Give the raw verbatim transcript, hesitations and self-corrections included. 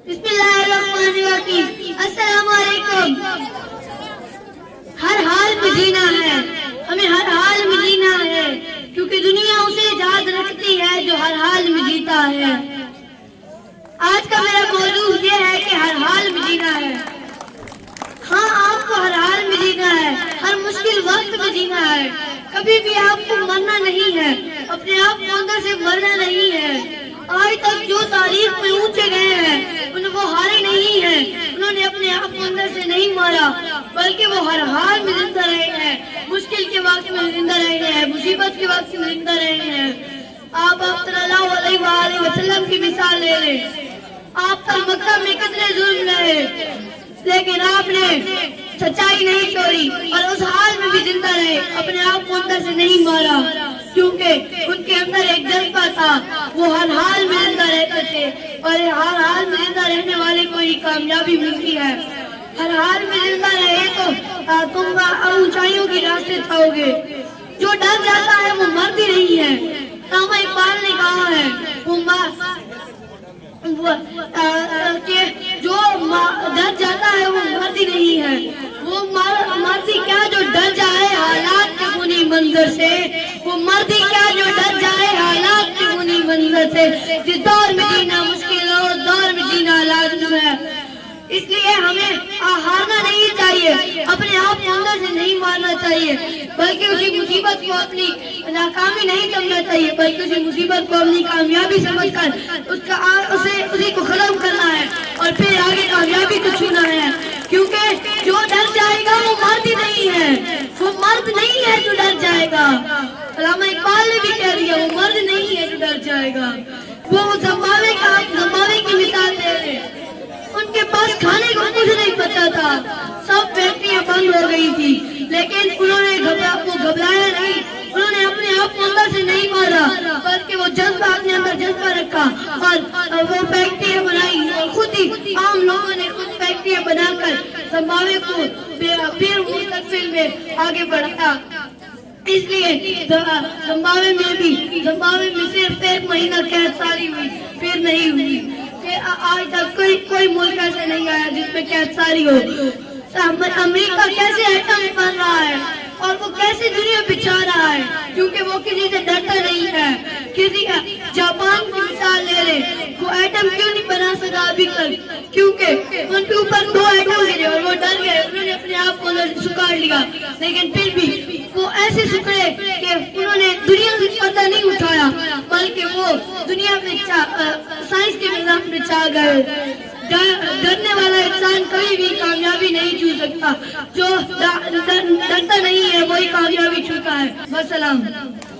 बिस्मिल्लाहिर्रहमानिर्रहीम। अस्सलामु अलैकुम। हर हाल में जीना है, हमें हर हाल में जीना है, क्योंकि दुनिया उसे याद रखती है जो हर हाल में जीता है। आज का मेरा मौजूद ये है कि हर हाल में जीना है। हाँ, आपको हर हाल में जीना है, हर मुश्किल वक्त में जीना है। कभी भी आपको मरना नहीं है, अपने आप को अंदर से मरना नहीं है। आज तक जो तारीख में ऊंचे गए हैं उन्हें वो हारे नहीं है, उन्होंने अपने आप को अंदर से नहीं मारा, बल्कि वो हर हाल में जिंदा रहे हैं, मुश्किल के वक्त में जिंदा रहे हैं, मुसीबत के वक्त में जिंदा रहे हैं। आप आप सल्लल्लाहु अलैहि वसल्लम की मिसाल ले लें। आप पर मक्का में कितने जुल्म रहे, लेकिन आपने सच्चाई नहीं छोड़ी और उस हाल में भी जिंदा रहे, अपने आप को अंदर से नहीं मारा, क्योंकि उनके अंदर एक जज्बा था। वो हर हाल में जिंदा रहते थे और हर हाल में जिंदा रहने वाले को ही कामयाबी मिलती है। हर हाल में जिंदा रहे तो तुम ऊंचाइयों की रास्ते पाओगे। जो डर जाता है वो मरती नहीं है। अल्लामा इकबाल ने कहा है वो कि जो डर जाता है वो मरती नहीं है। वो मरती क्या जो डर जाए हालात के बुनी मंजर से, वो मरती क्या जो डर जाए हालात के बुनी मंजर से। जिस दौर में जीना मुश्किल है उस दौर में जीना लाजम है। इसलिए हमें हारना नहीं चाहिए, अपने आप को अंदर से नहीं मारना चाहिए, बल्कि उसी मुसीबत को अपनी नाकामी नहीं समझना चाहिए, बल्कि उसी मुसीबत को अपनी कामयाबी समझकर उसका उसे उसी को खत्म करना है और फिर आगे कामयाबी को छूना है। क्योंकि जो डर जाएगा वो मर्द नहीं है, वो मर्द नहीं है जो डर जाएगा। अल्लामा इकबाल ने भी कह दिया वो मर्द नहीं है जो डर जाएगा। वो ज़िम्बाब्वे का ज़िम्बाब्वे की मिसाल दे रहे, उनके पास खाने को कुछ नहीं बचा था, सब फैक्ट्रियां बंद हो गई थी, लेकिन उन्होंने घबरा वो घबराया नहीं, उन्होंने अपने आप को अंदर से नहीं मारा, बल्कि वो जज्बा अपने अंदर जज्बा रखा और वो फैक्ट्रियां बनाई और खुद ही आम लोगों ने खुद फैक्ट्रियां बनाकर ज़िम्बाब्वे को फिर मुस्तकबिल में आगे बढ़ाया। इसलिए ज़िम्बाब्वे में भी ज़िम्बाब्वे में सिर्फ एक महीना कैद सारी हुई, फिर नहीं हुई। आज तक कोई कोई मुल्क ऐसा नहीं आया जिसमें कैद सारी हो। अमेरिका कैसे एटम बन रहा है और वो कैसे दुनिया बिछा रहा है, क्योंकि वो किसी से डरता नहीं है। किसी जापान की मिसाल ले ले, वो एटम क्यों नहीं बना सका अभी तक, क्योंकि उनके ऊपर दो एटम गिरे और वो डर गए, उन्होंने अपने आप को अंदर सुखाड़ लिया। लेकिन फिर भी वो ऐसे सुखड़े कि उन्होंने दुनिया से पता नहीं उठाया, बल्कि वो दुनिया में साइंस के निजाम में छा गए। डरने वाला इंसान कभी भी कामयाबी नहीं छू सकता, जो डरता नहीं है वही कामयाबी छूता है। वस्सलाम।